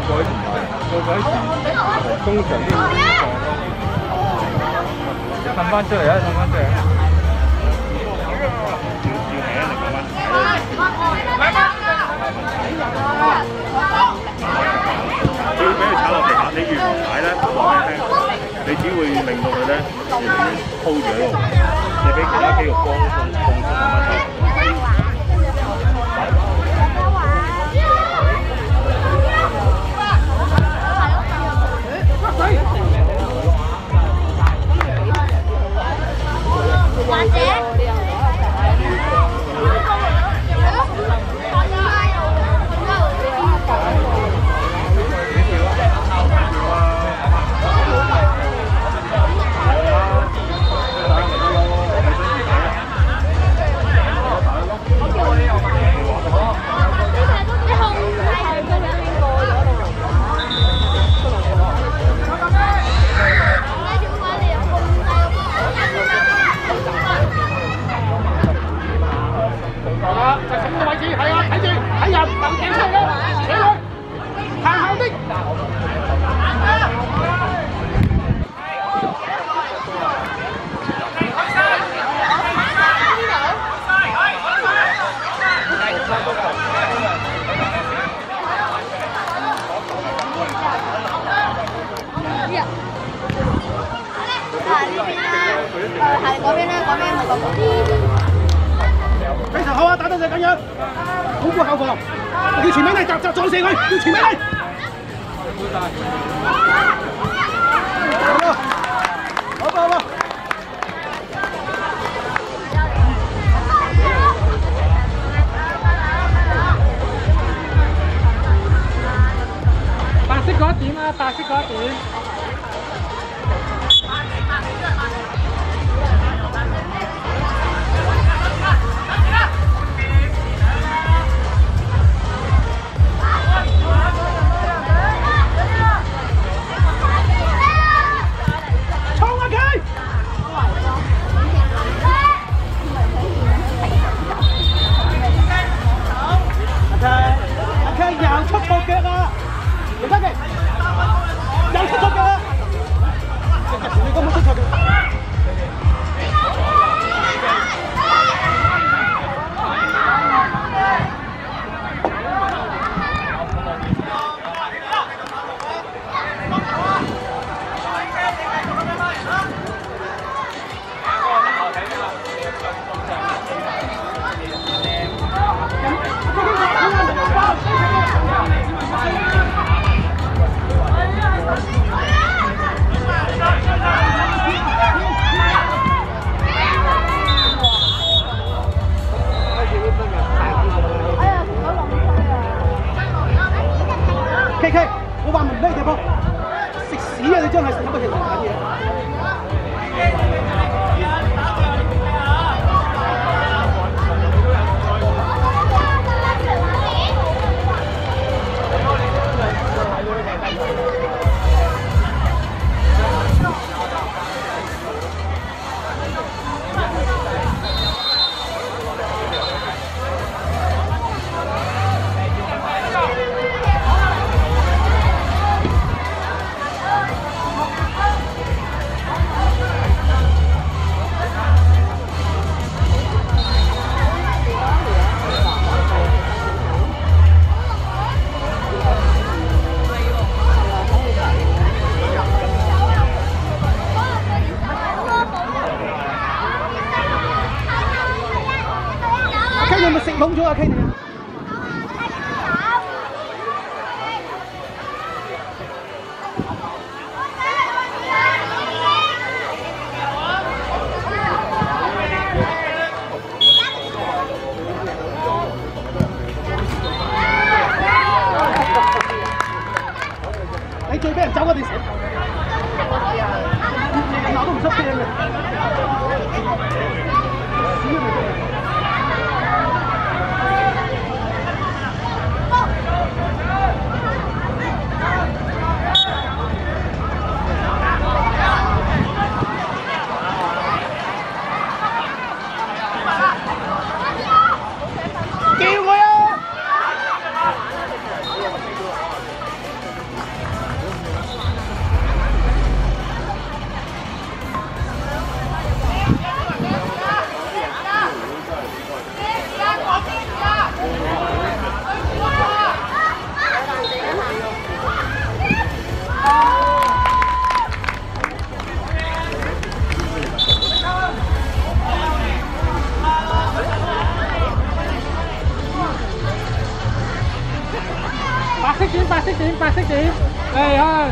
改同埋個改時通常啲唔放咯，褪翻出嚟啊！褪翻出嚟。 要俾佢踩落地下，你越唔踩咧，話俾你聽，你只會令到佢咧越嚟越鋪住喺度，你俾其他肌肉幫控制慢慢走。 非常好啊！打得就咁樣，好顧後防，叫全名嚟集撞射佢，叫全名嚟。好吧，好吧。白色嗰一點啊，白色嗰一點。 又出錯腳啦！李嘉琪又出錯腳啦！你根本出錯腳。K， 我話明咩地方？食屎啊！你真係食乜嘢爛嘢！ K 你係咪食懵咗啊 K 你啊？你最俾人走嗰陣時，我都唔出聲嘅。屎啊！ 色點，白色點，嚟啊！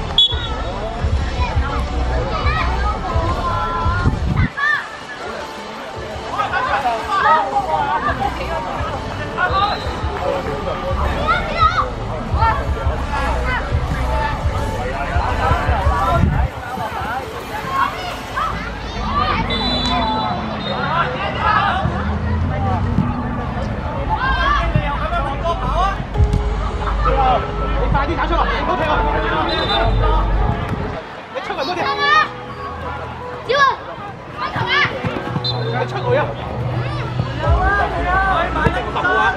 你快啲打出嚟，唔好踢我！你出嚟嗰啲。 小雲，開球啊！ 你出去啊！好啊！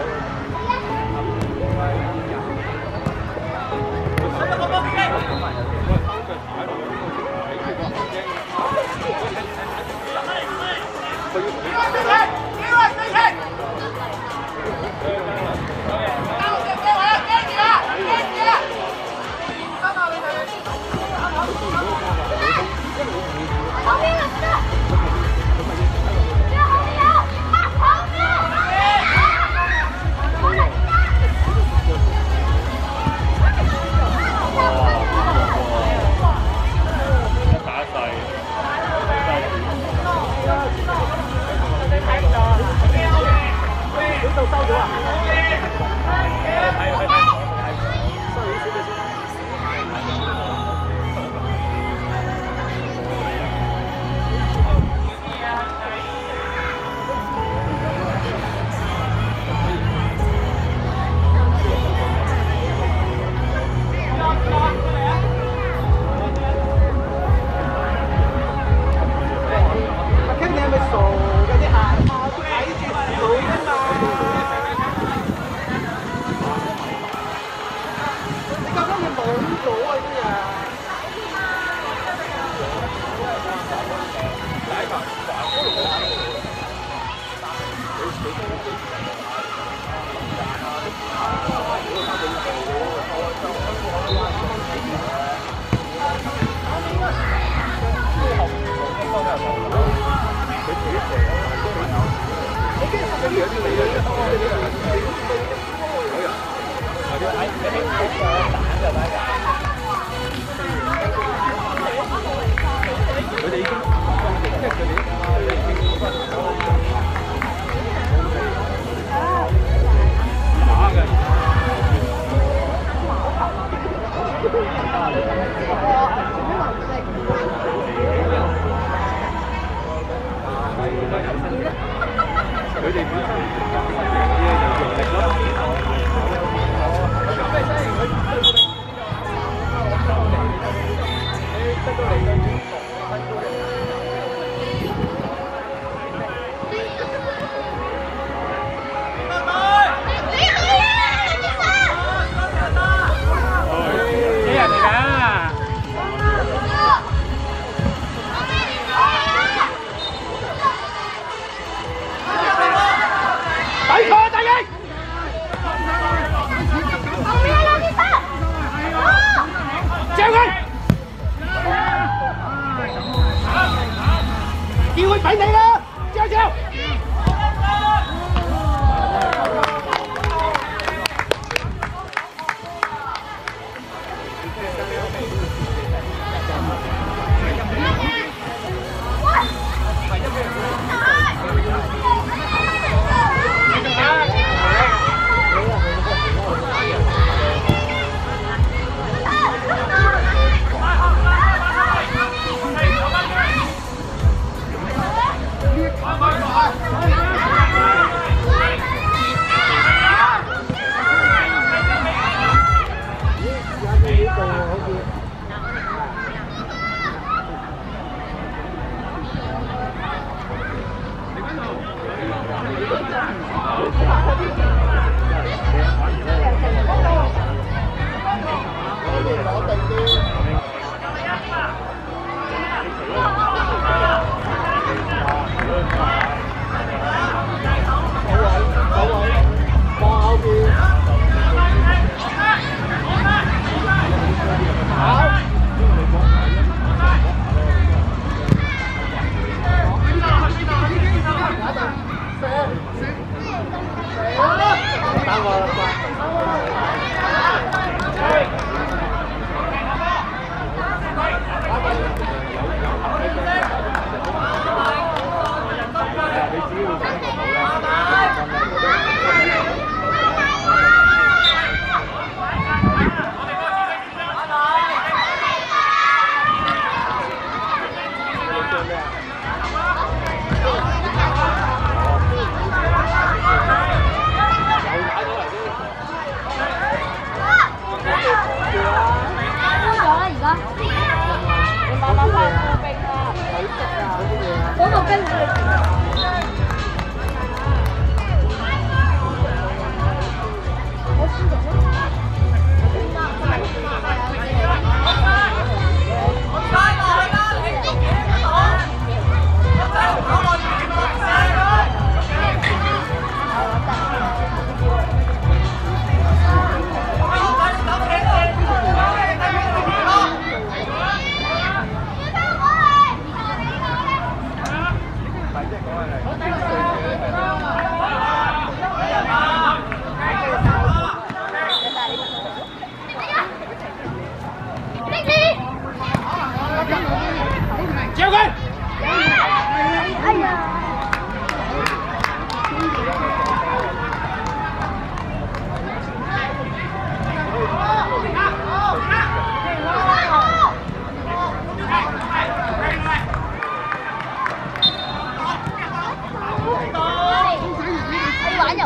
機會俾你啦，招招！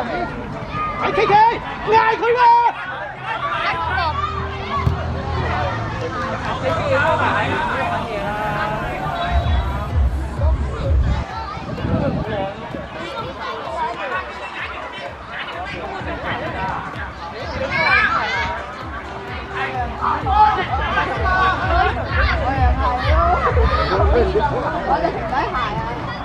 係 K K， 嗌佢喎！ 我哋停底鞋啊！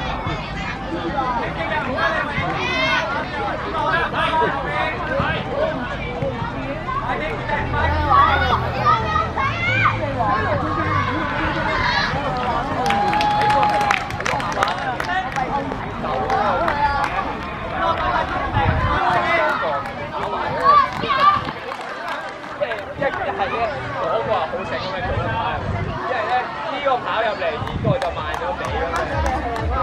一係咧嗰個好醒咁樣做得快，一係咧呢個跑入嚟，呢個就慢咗地咁樣。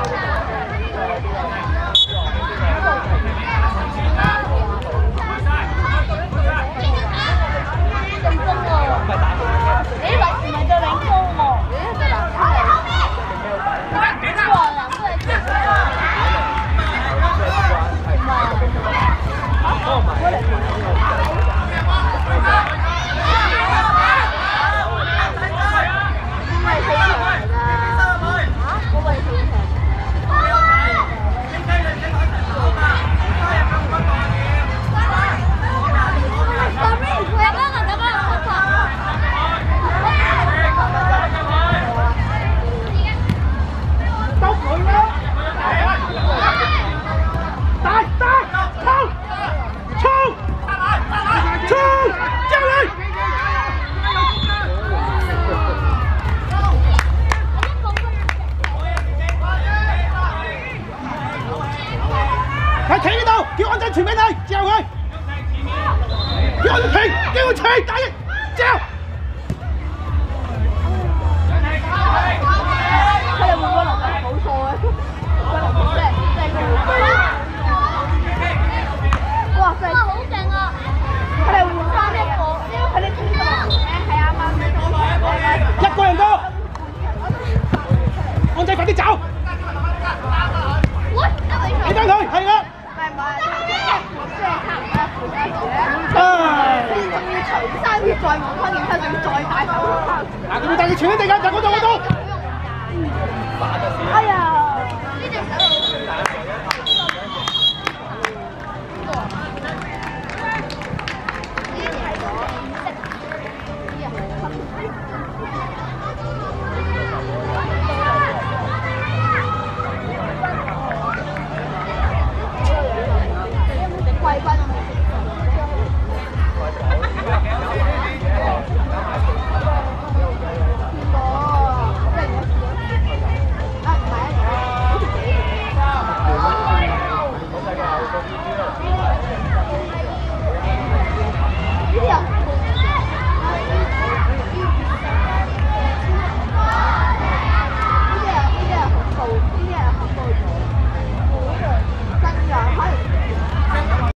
佢企呢度，叫安真傳俾你，之後佢，叫安真停，叫佢停，打擊，之後。 佢哋換個流真係冇錯嘅，個流真係哇！真係好勁啊！佢哋換翻一個，因為佢哋天生係啱啱一個人多，安仔快啲走！你等佢，係啦。 除衫要再換翻件衫，仲要再戴手套。 嗱，佢會帶你傳一地㗎，就嗰度嗰度。 哎呀！